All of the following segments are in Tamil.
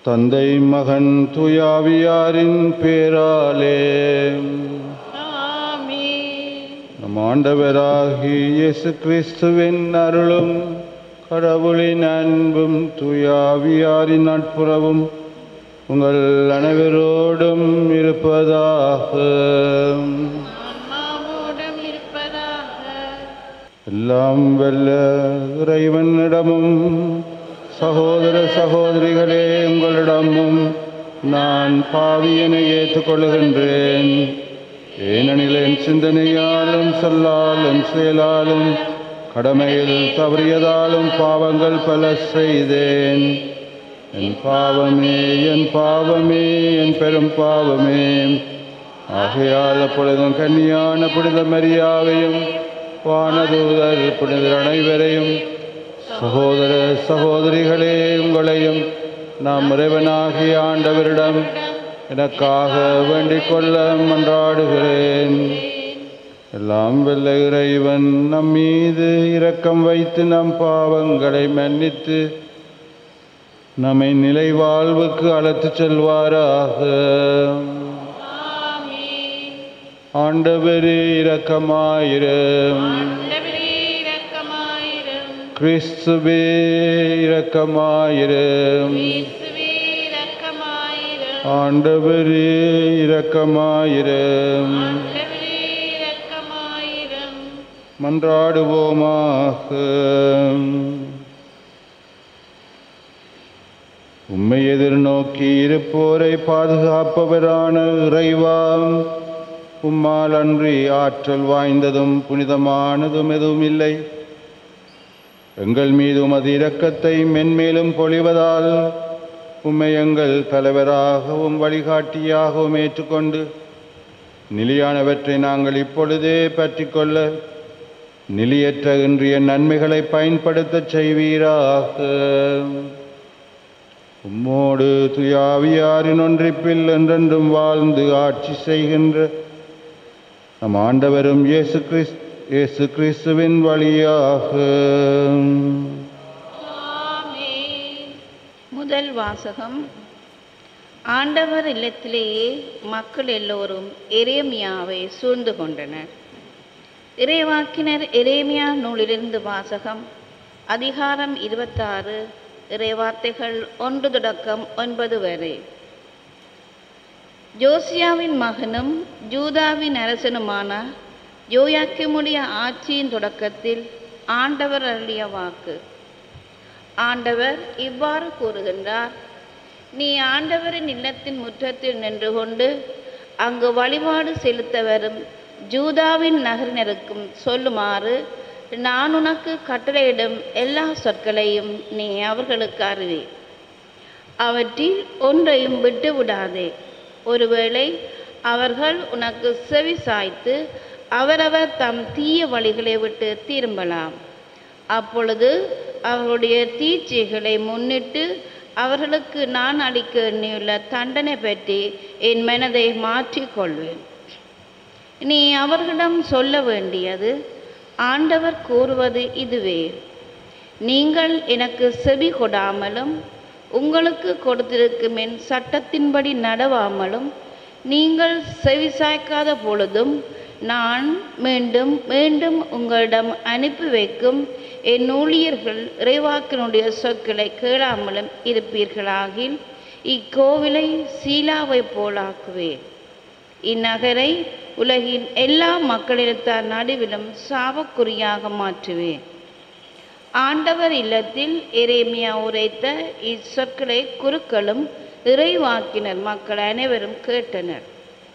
தந்தை மகன் தூயாவியாரின் பேராலே நம் ஆண்டவராகிய இயேசு கிறிஸ்துவின் அருளும் கடவுளின் அன்பும் தூயாவியாரின் நட்புறவும் உங்கள் அனைவரோடும் இருப்பதாக. எல்லாம் வல்ல இறைவனிடமும் சகோதர சகோதரிகளே உங்களிடமும் நான் பாவியனை ஏற்றுக்கொள்கின்றேன். ஏனெனில் என் சிந்தனையாலும் சொல்லாலும் செயலாலும் கடமையில் தவறியதாலும் பாவங்கள் பல செய்தேன். என் பாவமே என் பாவமே என் பெரும் பாவமே. ஆகையால் அப்பொழுதும் கன்னியான புனித மரியாவையும் வானதூதர் புனிதர் அனைவரையும் சகோதர சகோதரிகளே உங்களையும் நாம் இறைவனாகிய ஆண்டவரிடம் எனக்காக வேண்டிக் கொள்ள மன்றாடுகிறேன். எல்லாம் வல்ல இறைவன் நம் மீது இரக்கம் வைத்து நம் பாவங்களை மன்னித்து நம்மை நிலை வாழ்வுக்கு அழைத்துச் செல்வாராக. ஆண்டவரே இரக்கமாயிரும். கிறிஸ்துவே இரக்கமாயிரும். ஆண்டவரே இரக்கமாயிரும். மன்றாடுவோமாக. உம்மை எதிர்நோக்கி இருப்போரை பாதுகாப்பவரான இறைவா, உம்மால் அன்றி ஆற்றல் வாய்ந்ததும் புனிதமானதும் எதுவும் இல்லை. எங்கள் மீது உமது இரக்கத்தை மென்மேலும் பொழிவதால் உம்மை எங்கள் தலைவராகவும் வழிகாட்டியாகவும் ஏற்றுக்கொண்டு நிலையானவற்றை நாங்கள் இப்பொழுதே பற்றி கொள்ள நிலையற்ற இன்றைய நன்மைகளை பயன்படுத்த செய்வீராக. உம்மோடு துயாவியாரின் ஒன்றிப்பில் என்றென்றும் வாழ்ந்து ஆட்சி செய்கின்ற நம் ஆண்டவரும் இயேசு கிறிஸ்துவின் வழியாக. முதல் வாசகம். ஆண்டவர் இல்லத்திலேயே மக்கள் எல்லோரும் எரேமியாவை சூழ்ந்து கொண்டனர். இறைவாக்கினர் எரேமியா நூலிலிருந்து வாசகம். அதிகாரம் 26, இறைவார்த்தைகள் 1 தொடக்கம் 9 வரை. ஜோசியாவின் மகனும் யூதாவின் அரசனுமான யோயாக்கீமுடைய ஆட்சியின் தொடக்கத்தில் ஆண்டவர் அருளிய வாக்கு. ஆண்டவர் இவ்வாறு கூறுகின்றார்: நீ ஆண்டவரின் இல்லத்தின் முற்றத்தில் நின்று கொண்டு அங்கு வழிபாடு செலுத்த வரும் யூதாவின் நகரினருக்கும் சொல்லுமாறு நான் உனக்கு கட்டளையிடும் எல்லா சொற்களையும் நீ அவர்களுக்கு அறிவி. அவற்றில் ஒன்றையும் விட்டு விடாதே. ஒருவேளை அவர்கள் உனக்கு செவி சாய்த்து அவரவர் தம் தீய வழிகளை விட்டு திரும்பலாம். அப்பொழுது அவர்களுடைய தீட்சைகளை முன்னிட்டு அவர்களுக்கு நான் அளிக்க எண்ணியுள்ள தண்டனை பற்றி என் மனதை மாற்றிக்கொள்வேன். நீ அவர்களிடம் சொல்ல வேண்டியது: ஆண்டவர் கூறுவது இதுவே, நீங்கள் எனக்கு செவி கொடாமலும் உங்களுக்கு கொடுத்திருக்கும் என் சட்டத்தின்படி நடவாமலும் நீங்கள் செவி சாய்க்காத பொழுதும் நான் மீண்டும் மீண்டும் உங்களிடம் அனுப்பி வைக்கும் என் ஊழியர்கள் இறைவாக்கினுடைய சொற்களை கேளாமலும் இருப்பீர்களாகில் இக்கோவிலை சீலாவை போலாக்குவேன். இந்நகரை உலகின் எல்லா மக்களிடத்தார் நடுவிலும் சாபக்குறியாக மாற்றுவேன். ஆண்டவர் இல்லத்தில் எரேமியா உரைத்த இச்சொற்களை குருக்களும் இறைவாக்கினர் மக்கள் அனைவரும் கேட்டனர்.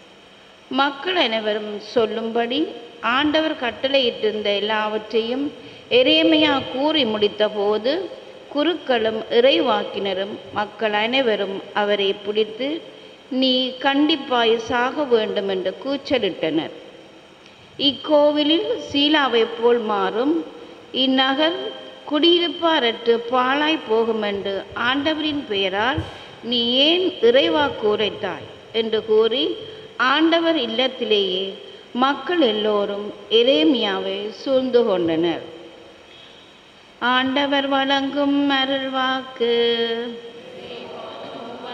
மக்கள் அனைவரும் சொல்லும்படி ஆண்டவர் கட்டளையிட்டிருந்த எல்லாவற்றையும் எரேமியா கூறி முடித்த போது குருக்களும் இறைவாக்கினரும் மக்கள் அனைவரும் அவரை பிடித்து, நீ கண்டிப்பாய் சாக வேண்டும் என்று கூச்சலிட்டனர். இக்கோவிலில் சீலாவை போல் மாறும் இந்நகர் குடியிருப்பாரற்று பாழாய் போகும் என்று ஆண்டவரின் பெயரால் நீ ஏன் இறைவாக்கு உரைத்தாய் என்று கூறி ஆண்டவர் இல்லத்திலேயே மக்கள் எல்லோரும் எரேமியாவை சூழ்ந்து கொண்டனர். ஆண்டவர் வழங்கும் அருள்வாக்கு.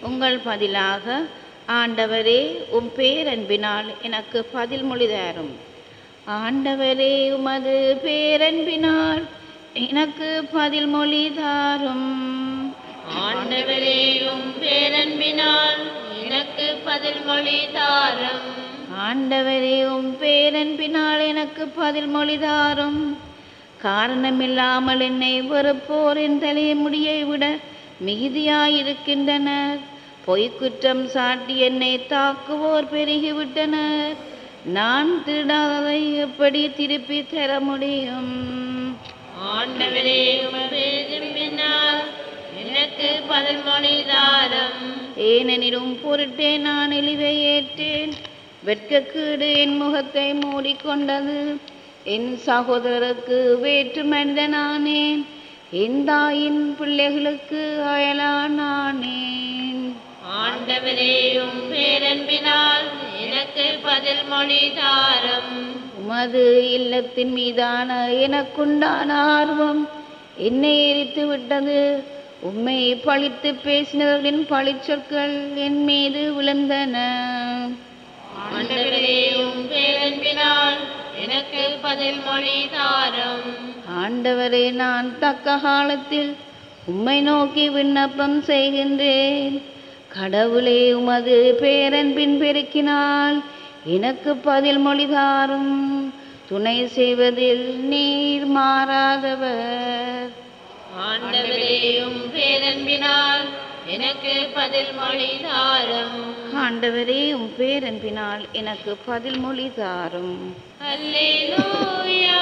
உங்கள் பதிலாக, ஆண்டவரே உம் பேரன்பினால் எனக்கு பதில் மொழி தாரும். ஆண்டவரே உமது பேரன்பினால் எனக்கு பதில் மொழி தாரும். ஆண்டவரே உம் பேரன்பினால் எனக்கு பதில் மொழி தாரும். ஆண்டவரே உம் பேரன்பினால் எனக்கு பதில் மொழி தாரும். காரணமில்லாமல் என்னை வெறுப்போரின் தலைமுடியை விட மிகுதியாயிருக்கின்றனர். பொய்க்குற்றம் சாட்டி என்னை தாக்குவோர் பெருகிவிட்டனர். நான் திருடாததை எப்படி திருப்பி தர முடியும்? ஆண்டவரே உம் பேரன்பினால் எனக்கு பதில் மொழி தாரும். ஏனெனிலும் பொருட்டே நான் இழிவை ஏற்றேன். வெட்கக்கீடு என் முகத்தை மூடிக்கொண்டது. என் சகோதரருக்கு வேற்று மனிதனானேன். என் தாயின் பிள்ளைகளுக்கு அயலானானேன். ஆண்டவரே உம் பேரன்பினால் எனக்கு பதில் மொழி தாரும். உமது இல்லத்தின் மீதான எனக்குண்டான ஆர்வம் என்னை எரித்து விட்டது. உம்மை பழித்து பேசினவர்களின் பழிச்சொற்கள் என் மீது விழுந்தன. ஆண்டவரே உம் பேரன்பினால் எனக்கு பதில் மொழி தாரும். ஆண்டவரே, நான் தக்க காலத்தில் உம்மை நோக்கி விண்ணப்பம் செய்கின்றேன். கடவுளே, உமது பேரன்பின் பெருக்கினால் எனக்கு பதில் மொழி தாரும். துணை செய்வதில் நீர் மாறாதவர். ஆண்டவரே உம் பேரன்பினால் எனக்கு பதில் மொழி தாரும். ஆண்டவரே, உம் பேரன்பினால் எனக்கு பதில் மொழி தாரும். அல்லேலூயா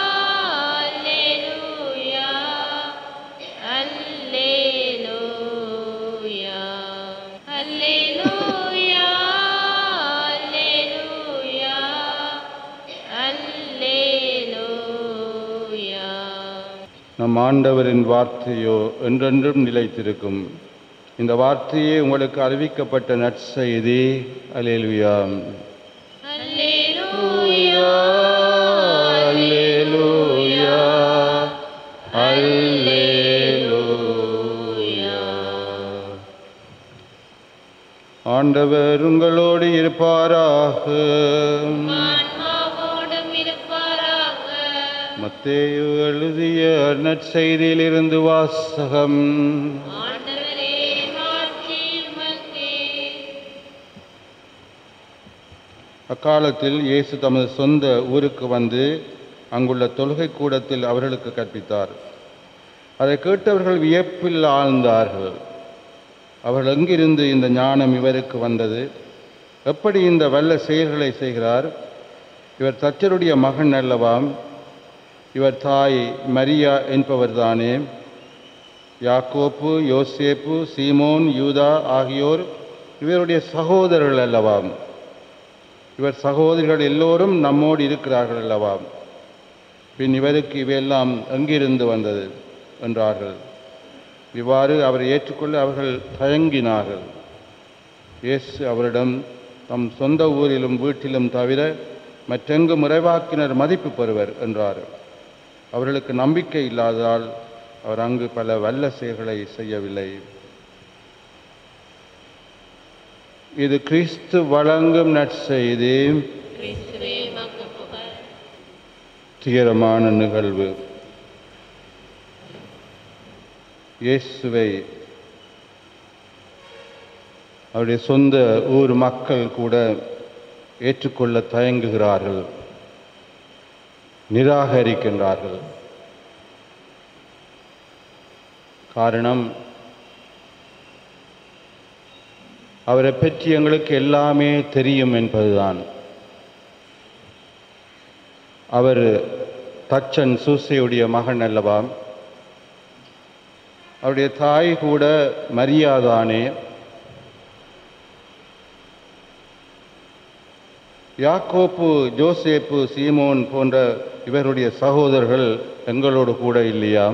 அல்லேலூயா அல்லேலூயா அல்லேலூயா அல்லேலூயா அல்லேலூயா. நம் ஆண்டவரின் வார்த்தையோ என்றென்றும் நிலைத்திருக்கும். இந்த வார்த்தையே உங்களுக்கு அறிவிக்கப்பட்ட நற்செய்தி. அல்லேலூயா. அல்லேலூயா அல்லேலூயா அல்லேலூயா. ஆண்டவர் உங்களோடு இருப்பாராக. ஆன்மாவோடும் இருப்பாராக. மத்தேயு எழுதிய நற்செய்தியிலிருந்து வாசகம். ஆண்டவரே மாட்சி உமக்கே. அக்காலத்தில் இயேசு தமது சொந்த ஊருக்கு வந்து அங்குள்ள தொழுகை கூடத்தில் அவர்களுக்கு கற்பித்தார். அதை கேட்டவர்கள் வியப்பில் ஆழ்ந்தார்கள். அவர்கள் எங்கிருந்து இந்த ஞானம் இவருக்கு வந்தது? எப்படி இந்த வல்ல செயல்களை செய்கிறார்? இவர் தச்சருடைய மகன் அல்லவாம்? இவர் தாய் மரியா என்பவர்தானே? யாக்கோப்பு, யோசேப்பு, சீமோன், யூதா ஆகியோர் இவருடைய சகோதரர்கள் அல்லவாம்? இவர் சகோதரிகள் எல்லோரும் நம்மோடு இருக்கிறார்கள் அல்லவாம்? பின் இவருக்கு இவையெல்லாம் எங்கிருந்து வந்தது என்றார்கள். இவ்வாறு அவரை ஏற்றுக்கொள்ள அவர்கள் தயங்கினார்கள். இயேசு அவரிடம், தம் சொந்த ஊரிலும் வீட்டிலும் தவிர மற்றெங்கும் இறைவாக்கினர் மதிப்பு பெறுவர் என்றார். அவர்களுக்கு நம்பிக்கை இல்லாததால் அவர் அங்கு பல வல்ல செயல்களை செய்யவில்லை. இது கிறிஸ்து வழங்கும் நற்செய்தி. கிறிஸ்துவே உமக்கு புகழ். துயரமான நிகழ்வு. இயேசுவை அவருடைய சொந்த ஊர் மக்கள் கூட ஏற்றுக்கொள்ள தயங்குகிறார்கள், நிராகரிக்கின்றார்கள். காரணம், அவரை பற்றி எங்களுக்கு எல்லாமே தெரியும் என்பதுதான். அவர் தச்சன் சூசையுடைய மகன் அல்லவா? அவருடைய தாய் கூட மரியாதானே? யாக்கோப்பு, ஜோசேப்பு, சீமோன் போன்ற இவருடைய சகோதரர்கள் எங்களோடு கூட இல்லையா?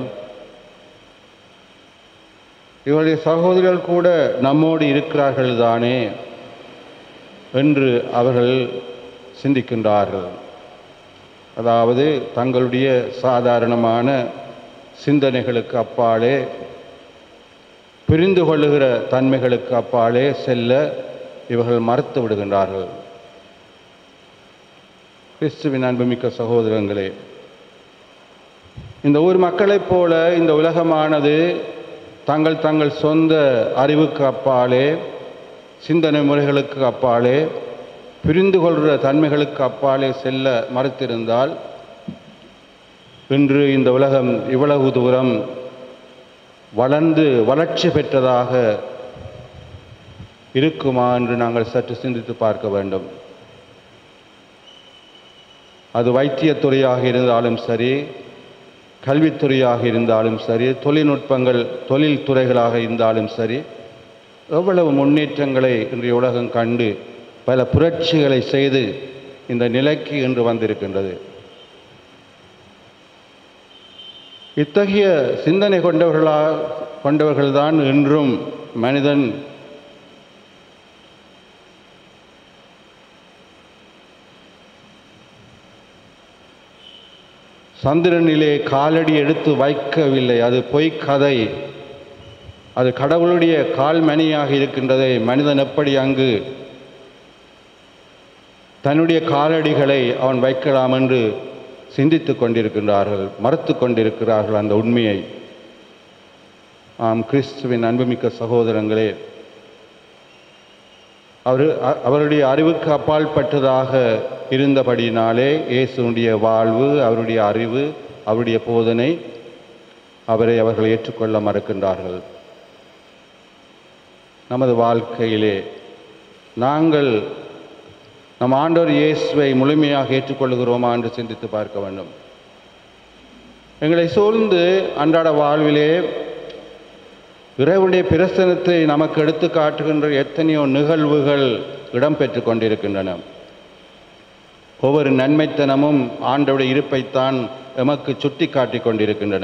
இவருடைய சகோதரர்கள் கூட நம்மோடு இருக்கிறார்கள் தானே என்று அவர்கள் சிந்திக்கின்றார்கள். அதாவது தங்களுடைய சாதாரணமான சிந்தனைகளுக்கு அப்பாலே புரிந்து கொள்ளுகிற தன்மைகளுக்கு அப்பாலே செல்ல இவர்கள் மறுத்து விடுகின்றார்கள். கிறிஸ்துவின் அன்புமிக்க சகோதரங்களே, இந்த ஊர் மக்களைப் போல இந்த உலகமானது தங்கள் சொந்த அறிவுக்கு அப்பாலே, சிந்தனை முறைகளுக்கு அப்பாலே, புரிந்து கொள்கிற தன்மைகளுக்கு அப்பாலே செல்ல மறுத்திருந்தால் இன்று இந்த உலகம் இவ்வளவு தூரம் வளர்ந்து வளர்ச்சி பெற்றதாக இருக்குமா என்று நாங்கள் சற்று சிந்தித்து பார்க்க வேண்டும். அது வைத்தியத்துறையாக இருந்தாலும் சரி, கல்வித்துறையாக இருந்தாலும் சரி, தொழில்நுட்பங்கள் தொழில் துறைகளாக இருந்தாலும் சரி, எவ்வளவு முன்னேற்றங்களை இன்றைய உலகம் கண்டு பல புரட்சிகளை செய்து இந்த நிலைக்கு இன்று வந்திருக்கின்றது. இத்தகைய சிந்தனை கொண்டவர்கள்தான் இன்றும் மனிதன் சந்திரனிலே காலடி எடுத்து வைக்கவில்லை. அது பொய்க்கதை. அது கடவுளுடைய கால்மணியாக இருக்கின்றதை மனிதன் எப்படி அங்கு தன்னுடைய காலடிகளை அவன் வைக்கலாம் என்று சிந்தித்து கொண்டிருக்கின்றார்கள், மறுத்து கொண்டிருக்கிறார்கள் அந்த உண்மையை. ஆம், கிறிஸ்துவின் அன்புமிக்க சகோதரங்களே, அவருடைய அறிவுக்கு அப்பாற்பட்டதாக இருந்தபடியினாலே இயேசுடைய வாழ்வு, அவருடைய அறிவு, அவருடைய போதனை, அவர்கள் ஏற்றுக்கொள்ள மறுக்கின்றார்கள். நமது வாழ்க்கையிலே நாங்கள் நம் ஆண்டவர் இயேசுவை முழுமையாக ஏற்றுக்கொள்கிறோமா என்று சிந்தித்து பார்க்க வேண்டும். எங்களை சூழ்ந்து அன்றாட வாழ்விலே இறைவனுடைய பிரசனத்தை நமக்கு எடுத்து காட்டுகின்ற எத்தனையோ நிகழ்வுகள் இடம்பெற்று கொண்டிருக்கின்றன. ஒவ்வொரு நன்மைத்தனமும் ஆண்டவருடைய இருப்பைத்தான் எமக்கு சுட்டி காட்டி கொண்டிருக்கின்றன.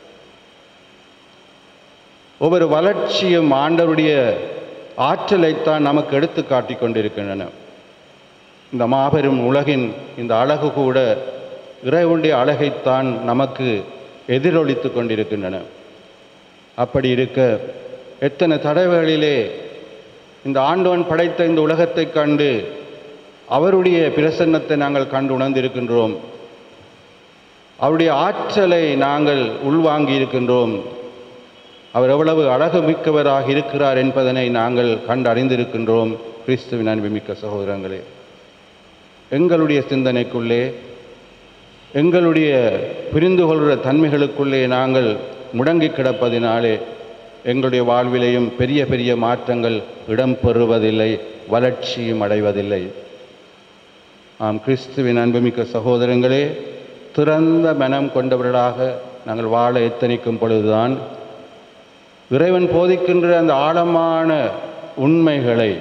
ஒவ்வொரு வளர்ச்சியும் ஆண்டவருடைய ஆற்றலைத்தான் நமக்கு எடுத்து காட்டி கொண்டிருக்கின்றன. இந்த மாபெரும் உலகின் இந்த அழகு கூட இறைவனுடைய அழகைத்தான் நமக்கு எதிரொலித்து கொண்டிருக்கின்றன. அப்படி இருக்க எத்தனை தடவைகளிலே இந்த ஆண்டவன் படைத்த இந்த உலகத்தை கண்டு அவருடைய பிரசன்னத்தை நாங்கள் கண்டு உணர்ந்திருக்கின்றோம். அவருடைய ஆற்றலை நாங்கள் உள்வாங்கி இருக்கின்றோம். அவர் எவ்வளவு அழகு மிக்கவராக இருக்கிறார் என்பதனை நாங்கள் கண்டறிந்திருக்கின்றோம். கிறிஸ்துவின் அன்புமிக்க சகோதரங்களே, எங்களுடைய சிந்தனைக்குள்ளே, எங்களுடைய புரிந்து கொள்கிற தன்மைகளுக்குள்ளே நாங்கள் முடங்கி கிடப்பதினாலே எங்களுடைய வாழ்விலேயும் பெரிய பெரிய மாற்றங்கள் இடம்பெறுவதில்லை, வளர்ச்சியும் அடைவதில்லை. ஆம், கிறிஸ்துவின் அன்புமிக்க சகோதரங்களே, திறந்த மனம் கொண்டவர்களாக நாங்கள் வாழ எத்தனிக்கும் பொழுதுதான் இறைவன் போதிக்கின்ற அந்த ஆழமான உண்மைகளை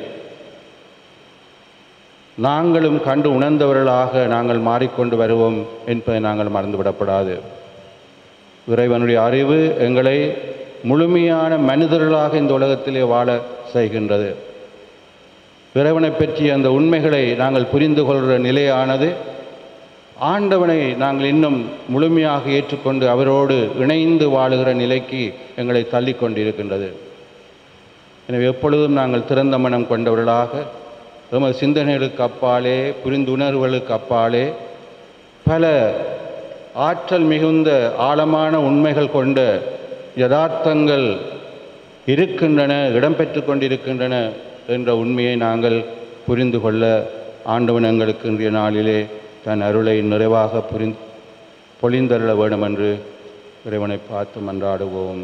நாங்களும் கண்டு உணர்ந்தவர்களாக நாங்கள் மாறிக்கொண்டு வருவோம் என்பதை நாங்கள் மறந்துவிடப்படாது. இறைவனுடைய அறிவு எங்களை முழுமையான மனிதர்களாக இந்த உலகத்திலே வாழ செய்கின்றது. இறைவனை பற்றிய அந்த உண்மைகளை நாங்கள் புரிந்து கொள்கிற நிலையானது ஆண்டவனை நாங்கள் இன்னும் முழுமையாக ஏற்றுக்கொண்டு அவரோடு இணைந்து வாழுகிற நிலைக்கு எங்களை தள்ளி கொண்டிருக்கின்றது. எனவே எப்பொழுதும் நாங்கள் திறந்த மனம் கொண்டவர்களாக எமது சிந்தனைகளுக்கு அப்பாலே, புரிந்துணர்வுகளுக்கு அப்பாலே பல ஆற்றல் மிகுந்த ஆழமான உண்மைகள் கொண்ட யதார்த்தங்கள் இருக்கின்றன, இடம்பெற்று கொண்டிருக்கின்றன என்ற உண்மையை நாங்கள் புரிந்து கொள்ள ஆண்டவன் எங்களுக்கு இன்றைய நாளிலே தன் அருளை நிறைவாக பொழிந்தருள வேண்டும் என்று இறைவனை பார்த்து மன்றாடுவோம்.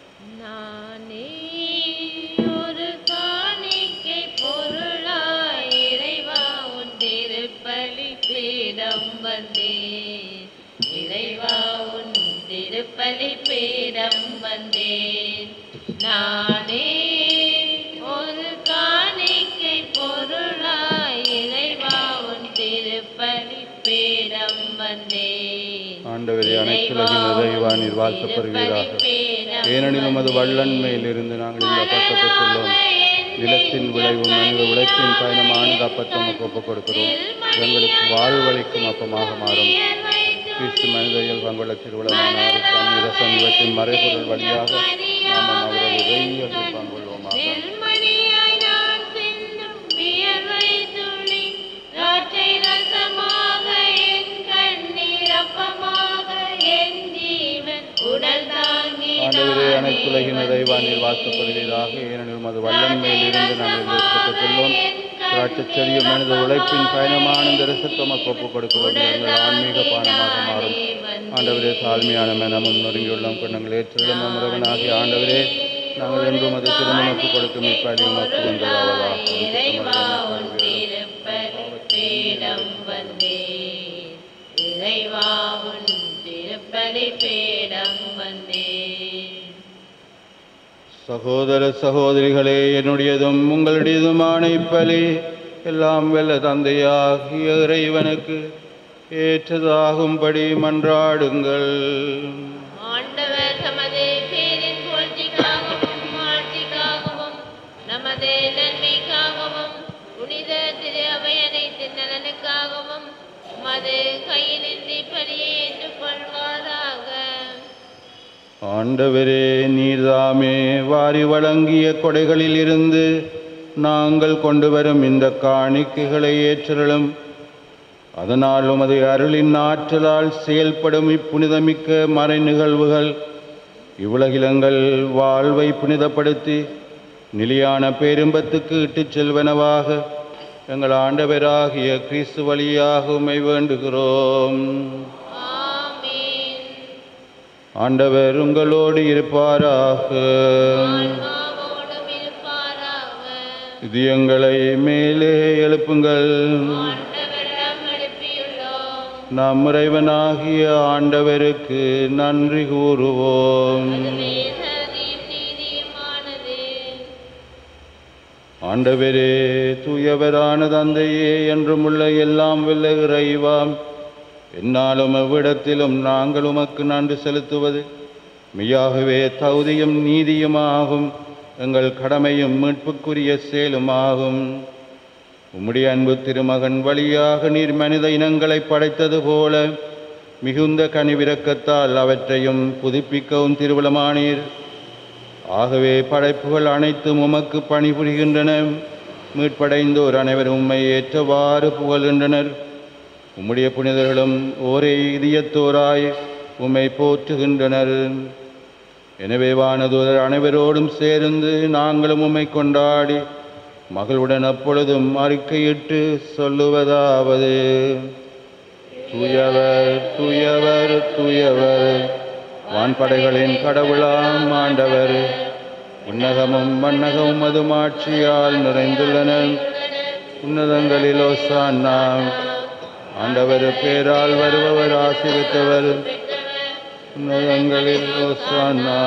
இறைவா உன் திருப்பலி பீடம் வந்தேன், நானே ஒரு காணிக்கை பொருளாய். இறைவா உன் திருப்பலி பீடம் வந்தேன். ஆண்டவரே, அனைத்துலகின் இறைவா நீர் வாழ்த்தப்படுவீராக. ஏனெனில் உமது வல்லன்மையிலிருந்து நாங்கள் இந்த அப்பத்தை பெற்றுள்ளோம். நிலத்தின் விளைவு மனித உழைப்பின் பயணமானது அப்பத்தை நமக்கு ஒப்புக் கொடுக்கிறோம். எங்களுக்கு வாழ்வளிக்கும் அப்பமாக மாறும். கிறிஸ்து மனித இயல்பங்குள்ள திருவிழமான சமீபத்தின் மறைபொருள் வழியாக நாம் அவரை இறையர்கள் பங்குள்ளோமாக. நெல்மணியாய் நான் சிந்தும் வியர்வை துளி திராட்சை ரசமாக என் கண்ணீர் அப்பமாக என் ஜீவன் உடல் தாங்கி ஆண்டவரே, அனைத்துலகின் நிறைவானில் வாசப்படுவீராக. ஏனெனில் மது வல்லன்மையில் இருந்து நாங்கள் பெற்றுள்ளோம். திராட்சைச் செடியும் மனித உழைப்பின் பயணமான இந்த ரசத்தமக்கு ஒப்புக் கொடுக்கிறோம். எங்கள் ஆன்மீக பானமாக மாறும். ஆண்டவரே, தாழ்மையான மனமும் நொறுங்கியுள்ளோம் கொண்டங்கள் ஏற்றுள்ளோம். முருகனாகிய ஆண்டவரே, நாங்கள் என்றும் அது திருமணக்கு கொடுக்கும் இப்படி உமக்கு உண்டாவதாக. இறைவா உன் திருப்பலிபீடம் வந்தேன். இறைவா உன் திருப்பலிபீடம் வந்தேன். சகோதர சகோதரிகளே, என்னுடையதும் உங்களுடையதுமான இப்பலி எல்லாம் வெல்ல தந்தையாகிய இறைவனுக்கு ஏற்றதாகும்படி மன்றாடுங்கள். ஆண்டவர் தமது பேரின் புகழ்ச்சிக்காகவும் ஆட்சிக்காகவும் நமது நன்மைக்காகவும் புனித திரு அவை அனைத்தின் நலனுக்காகவும் மது கையிலின்றி பலியை ஏற்றுக்கொள்வாராக. ஆண்டவரே, நீர்தாமே வாரி வழங்கிய கொடைகளில் இருந்து நாங்கள் கொண்டு வரும் இந்த காணிக்கைகளை ஏற்றலும். அதனால் உமது அருளின் ஆற்றலால் செயல்படும் இப்புனிதமிக்க மறை நிகழ்வுகள் இவ்வுலகிலங்கள் வாழ்வை புனிதப்படுத்தி நிலையான பேரின்பத்துக்கு இட்டுச் செல்வனவாக எங்கள் ஆண்டவராகிய கிறிஸ்து வழியாக உம்மை வேண்டுகிறோம். ஆண்டவர் உங்களோடு இருப்பாராக. இதயங்களை மேலே எழுப்புங்கள். நம் இறைவனாகிய ஆண்டவருக்கு நன்றி கூறுவோம். ஆண்டவரே, தூயவரான தந்தையே, என்றும் உள்ள எல்லாம் வல்ல இறைவாம், என்னாலும் எவ்விடத்திலும் நாங்கள் உமக்கு நன்றி செலுத்துவது மெய்யாகவே தகுதியும் நீதியுமாகும். எங்கள் கடமையும் மீட்புக்குரிய செயலுமாகும். உம்முடைய அன்பு திருமகன் வழியாக நீர் மனித இனங்களை படைத்தது போல மிகுந்த கனிவிரக்கத்தால் அவற்றையும் புதுப்பிக்கவும் திருவுளமானீர். ஆகவே படைப்புகள் அனைத்தும் உமக்கு பணிபுரிகின்றன. மீட்படைந்தோர் அனைவரும் உம்மை ஏற்றவாறு புகழ்கின்றனர். உம்முடைய புனிதர்களும் ஒரே இதயத்தோராய் உம்மை போற்றுகின்றனர். எனவே வானதூதர் அனைவரோடும் சேர்ந்து நாங்களும் உம்மை கொண்டாடி மகளுடன் அப்பொழுதும் அறிக்கையிட்டு சொல்லுவதாவது: தூயவர் தூயவர் தூயவர், வான்படைகளின் கடவுளாம் ஆண்டவர், உன்னகமும் மன்னகமும் மதுமாட்சியால் நிறைந்துள்ளன. உன்னதங்களில் ஓசான்னா. ஆண்டவர் பேரால் வருபவர் ஆசி பெற்றவர். உன்னதங்களில் ஓசான்னா.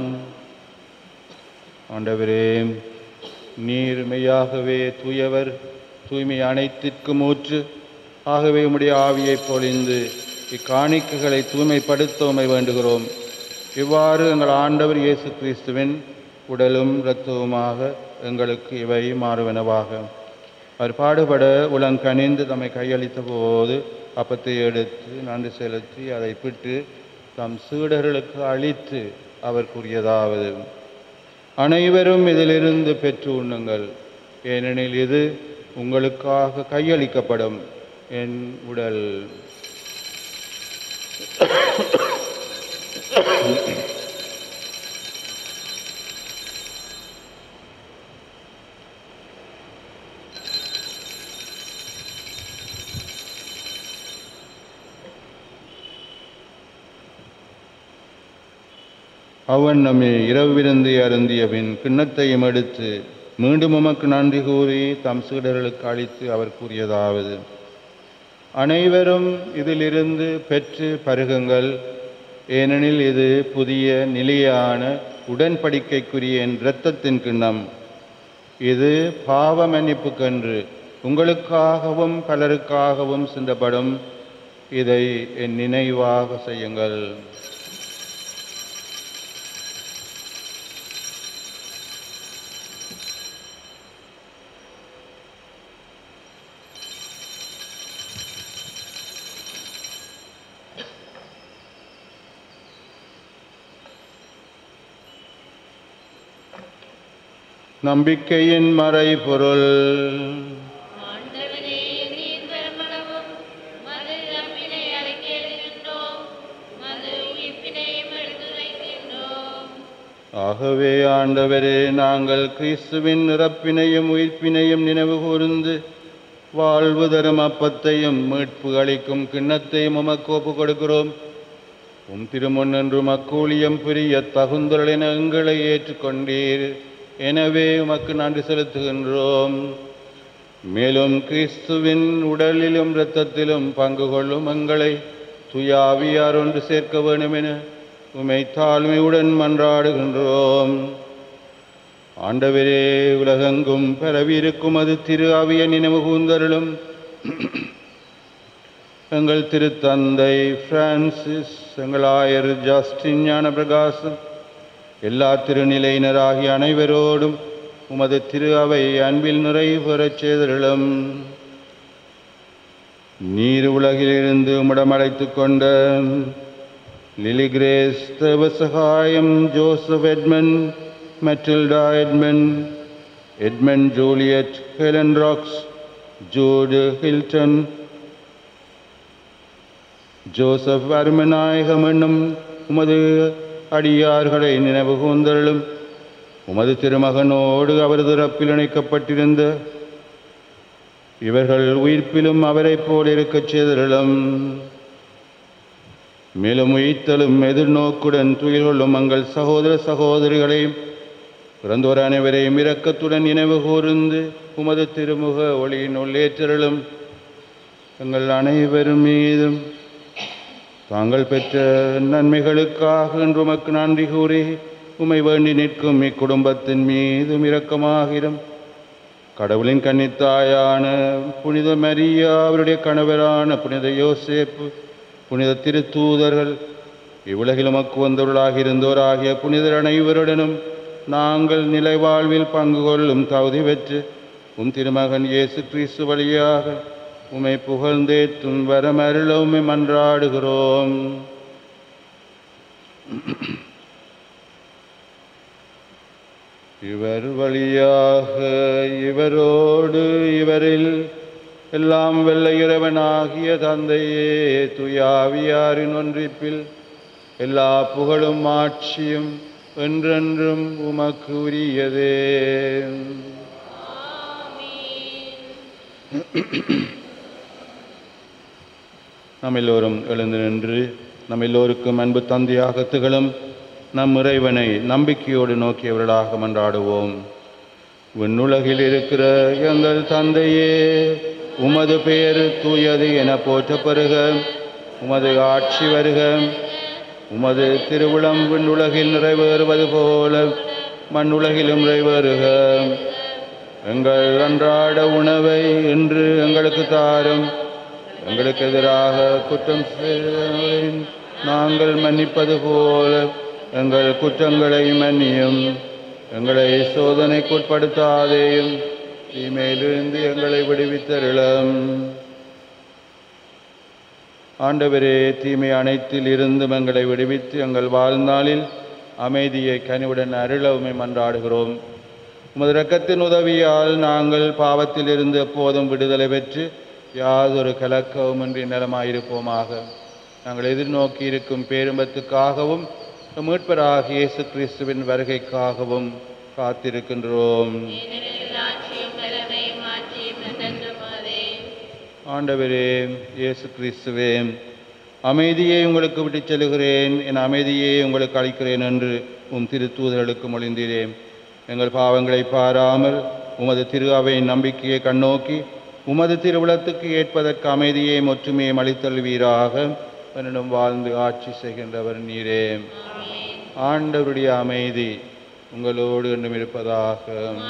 ஆண்டவரே, நீர் மெய்யாகவே தூயவர், தூய்மை அனைத்திற்கும் ஊற்று. ஆகவே உம்முடைய ஆவியை பொழிந்து இக்காணிக்கைகளை தூய்மைப்படுத்த உம்மை வேண்டுகிறோம். இவ்வாறு எங்கள் ஆண்டவர் இயேசு கிறிஸ்துவின் உடலும் இரத்தவுமாக எங்களுக்கு இவை மாறுவனவாக. அவர் பாடுபட உலங்கணிந்து தம்மை கையளித்த போது அப்பத்தை எடுத்து நன்றி செலுத்தி அதை பிட்டு தம் சீடர்களுக்கு அளித்து அவர் கூறியதாவது: அனைவரும் இதிலிருந்து பெற்று உண்ணுங்கள், ஏனெனில் இது உங்களுக்காக கையளிக்கப்படும் என் உடல். அவன் நம்மை இரவு விருந்து அருந்திய பின் கிண்ணத்தையும் எடுத்து மீண்டும் உமக்கு நன்றி கூறி தம் சீடர்களுக்கு அளித்து அவர் கூறியதாவது: அனைவரும் இதிலிருந்து பெற்று பருகுங்கள், ஏனெனில் இது புதிய நிலையான உடன்படிக்கைக்குரிய என் இரத்தத்தின் கிண்ணம். இது பாவ மன்னிப்புக்கென்று உங்களுக்காகவும் பலருக்காகவும் சிந்தப்படும். இதை என் நினைவாக செய்யுங்கள். நம்பிக்கையின் மறைபொருள். ஆண்டவரே, நீர் பெருமளவும் மது இறப்பினை அறிக்கையிடுகின்றோம், மது உயிர்ப்பினையும் எடுத்துரைக்கின்றோம். ஆகவே ஆண்டவரே, நாங்கள் கிறிஸ்துவின் இறப்பினையும் உயிர்ப்பினையும் நினைவு கூர்ந்து வாழ்வு தரும் அப்பத்தையும் மீட்பு அளிக்கும் கிண்ணத்தையும் உமக்கு ஒப்புக் கொடுக்கிறோம். திருமுன் என்று மக்கூலியம் புரிய தகுந்தொழின எங்களை ஏற்றுக்கொண்டீர். எனவே உமக்கு நன்றி செலுத்துகின்றோம். மேலும் கிறிஸ்துவின் உடலிலும் இரத்தத்திலும் பங்கு கொள்ளும் எங்களை துயாவியார் ஒன்று சேர்க்க வேண்டும் என உமை தாழ்மையுடன் மன்றாடுகின்றோம். ஆண்டவரே, உலகெங்கும் பரவியிருக்கும் அது திரு ஆவிய நினைவு கூர்ந்தருளும். எங்கள் திருத்தந்தை பிரான்சிஸ், எங்கள் ஆயர் ஜஸ்டின் ஞான பிரகாசம், எல்லா திருநிலையினராகிய அனைவரோடும் உமது திரு அவை அன்பில் நிறைவு பெறச் செய்தருளும். நீர் உலகிலிருந்து உம்மிடமழைத்துக் கொண்ட Lily Grace Devasagayam, Joseph Edmund, Matilda Edmund, Edmund Juliet, Helen Rocks, Jude Hilton, Joseph Arumanayagam என்னும் உமது அடியார்களை நினைவு கூர்ந்தருளும். உமது திருமகனோடு அவரது இறப்பில் இணைக்கப்பட்டிருந்த இவர்கள் உயிர்ப்பிலும் அவரைப் போல் இருக்கச் செய்தருளும். மேலும் உயிர்த்தலும் எதிர்நோக்குடன் துயில் கொள்ளும் எங்கள் சகோதர சகோதரிகளையும் பிறந்தோர் அனைவரையும் இரக்கத்துடன் நினைவு கூர்ந்து உமது திருமுக ஒளியின் உள்ளேற்றருளும். எங்கள் அனைவரும் மீதும் தாங்கள் பெற்ற நன்மைகளுக்காக என்று உமக்கு நன்றி கூறி உமை வேண்டி நிற்கும் இக்குடும்பத்தின் மீதும் இரக்கமாகிரும். கடவுளின் கன்னித்தாயான புனித மரியா, அவருடைய கணவரான புனித யோசேப்பு, புனித திருத்தூதர்கள், இவ்வுலகில் உமக்கு வந்தவர்களாக இருந்தோராகிய புனிதர் அனைவருடனும் நாங்கள் நிலைவாழ்வில் பங்கு கொள்ளும் தகுதி பெற்று திருமகன் இயேசு கிறிஸ்து வழியாக உமை புகழ்ந்தேற்றும் வரமருள உமை மன்றாடுகிறோம். இவர் வழியாக இவரோடு இவரில் எல்லாம் வல்ல இறைவனாகிய தந்தையே, தூயாவியாரின் ஒன்றிப்பில் எல்லா புகழும் ஆட்சியும் என்றென்றும் உமக்கு உரியதே. நம் எல்லோரும் எழுந்து நின்று நம் எல்லோருக்கும் அன்பு தந்தையாக திகழும் நம் இறைவனை நம்பிக்கையோடு நோக்கியவர்களாக மன்றாடுவோம். விண்ணுலகில் இருக்கிற எங்கள் தந்தையே, உமது பெயர் தூயது என போற்றப்பெறுக. உமது ஆட்சி வருக. உமது திருவுளம் விண்ணுலகில் நிறைவேறுவது போல மண்ணுலகிலும் நிறைவேறுக. எங்கள் அன்றாட உணவை இன்று எங்களுக்கு தாரும். எங்களுக்கு எதிராக குற்றம் செய்தவர்களை நாங்கள் மன்னிப்பது போல எங்கள் குற்றங்களை மன்னியும். எங்களை சோதனைக்குட்படுத்தாதேயும், தீமையிலிருந்து எங்களை விடுவித்தருளும். ஆண்டவரே, தீமை அனைத்தில் இருந்தும் எங்களை விடுவித்து எங்கள் வாழ்நாளில் அமைதியை கனிவுடன் அருள உம்மை மன்றாடுகிறோம். உமது இரக்கத்தின் உதவியால் நாங்கள் பாவத்தில் இருந்து எப்போதும் விடுதலை பெற்று யாதொரு கலக்கவுமின்றி நலமாயிருப்போமாக. நாங்கள் எதிர்நோக்கி இருக்கும் பேரும்பத்துக்காகவும் மீட்பராகிய இயேசு கிறிஸ்துவின் வருகைக்காகவும் காத்திருக்கின்றோம். ஆண்டவரே இயேசு கிறிஸ்துவே, அமைதியை உங்களுக்கு விட்டுச் செல்கிறேன், என் அமைதியை உங்களுக்கு அளிக்கிறேன் என்று திருத்தூதர்களுக்கு மொழிந்தீரேன். எங்கள் பாவங்களை பாராமல் உமது திரு அவையின் நம்பிக்கையை கண்ணோக்கி உமது திருவுளத்துக்கு ஏற்பதற்கு அமைதியை ஒற்றுமையை அளித்தல்வீராக. என்னிடம் வாழ்ந்து ஆட்சி செய்கின்றவர் நீரே. ஆண்டவருடைய அமைதி உங்களோடு என்றும் இருப்பதாக.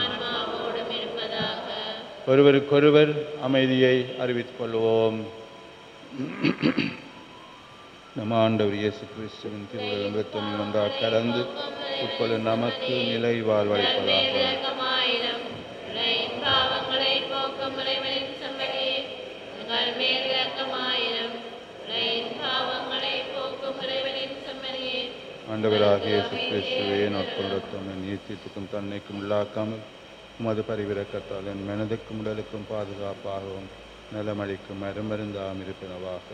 ஒருவருக்கொருவர் அமைதியை அறிவித்துக் கொள்வோம். நம் ஆண்டவர் இயேசு கிறிஸ்துவின் திருவுலகம் இரத்தம் ஒன்றாக கலந்து உட்கொள்ளும் நமக்கு நிலை வாழ்வளிப்பதாக. ஆண்டவராகிய இயேசு கிறிஸ்துவே, நாட்கொண்டத்தோம் நீர்த்தீர்த்துக்கும் தன்னைக்கும் உள்ளாக்காமல் உமது பரிவிரக்கத்தால் என் மனதுக்கும் உடலுக்கும் பாதுகாப்பாகவும் நலமளிக்கும் மருந்தாம் இருப்பினவாக.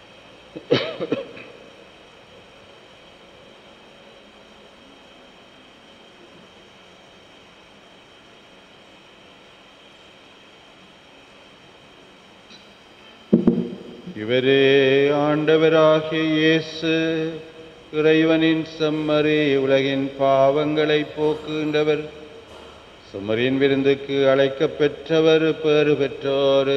இவரே ஆண்டவராகிய இயேசு, இறைவனின் செம்மறி, உலகின் பாவங்களை போக்குகின்றவர். செம்மறியின் விருந்துக்கு அழைக்கப் பெற்றவர் பேறு பெற்றோர்.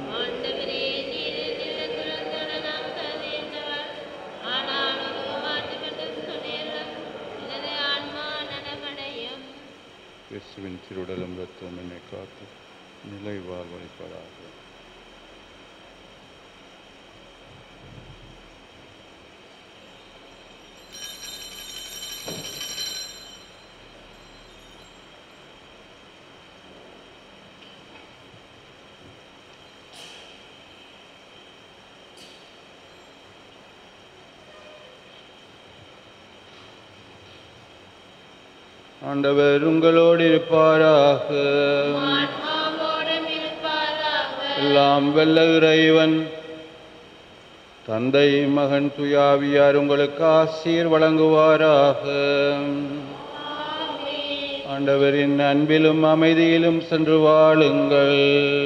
கிறிஸ்துவின் திருவுடலும் இரத்தமும் என்னை காத்து நிலை வாழ்வளிப்பதாக. ஆண்டவர் உங்களோடு இருப்பாராக. எல்லாம் வல்ல இறைவன் தந்தை, மகன், தூயாவியார் உங்களுக்கு ஆசீர் வழங்குவாராக. ஆண்டவரின் அன்பிலும் அமைதியிலும் சென்று வாழுங்கள்.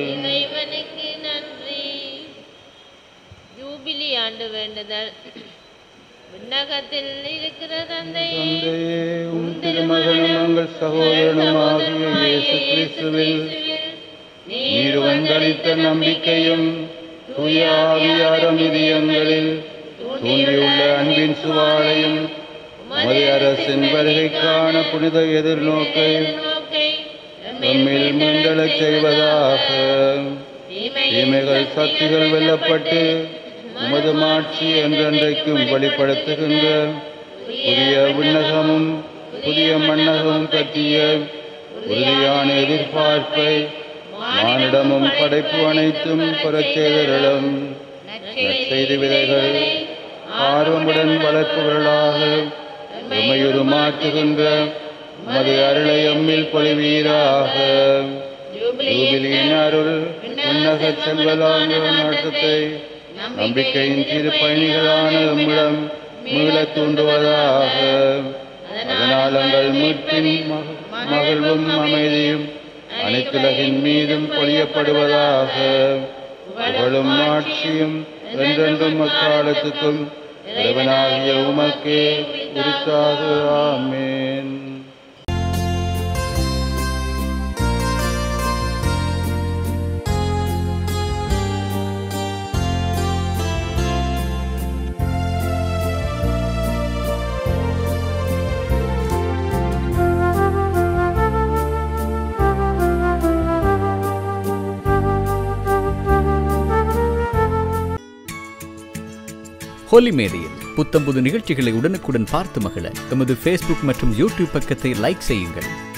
ஜூபிலி ஆண்டு வேண்டுதல். விண்ணகத்தில் இருக்கிற தந்தையே, உம் திருமகனும் எங்கள் சகோதரனுமாகிய இயேசு கிறிஸ்துவில் நீர் வந்தளித்த நம்பிக்கையும் தூய ஆவியார் அமைதியங்களில் தூண்டியுள்ள அன்பின் சுவாலையும் உமது அரசின் வருகைக்கான புனித எதிர்நோக்கை நம்மில் மீண்டெழச் செய்வதாக. தீமைகள் சக்திகள் வெல்லப்பட்டு உமது மாட்சி என்றென்றைக்கும் வெளிப்படுத்துகின்ற புதிய விண்ணகமும் புதிய மண்ணகமும் பற்றிய உறுதியான எதிர்பார்ப்பை மானிடமும் படைப்பு அனைத்தும் பெறச்செய்தருளும். நற்செய்தி விதைகள் ஆர்வமுடன் வளர்ப்பவர்களாக உமையுறு மாற்றுகின்ற உமது அருளை எம்மில் பொழிவீராக. ஜூபிலியின் அருள் விண்ணக செல்வலான நாட்டத்தை நம்பிக்கையின் திருப்பயணிகளான எம்மிடம் மீளத் தூண்டுவதாக. அதனால் எங்கள் மீட்பின் மகிழ்வும் அமைதியும் அனைத்துலகின் மீதும் பொழியப்படுவதாக. புகழும் ஆட்சியும் என்றென்றும் அக்காலத்துக்கும் இறைவனாகிய உமக்கே உரித்தாக. ஆமென். ஹோலி மேடையில் புத்தம்புது நிகழ்ச்சிகளை உடனுக்குடன் பார்த்து மகிழ எமது ஃபேஸ்புக் மற்றும் யூடியூப் பக்கத்தை லைக் செய்யுங்கள்.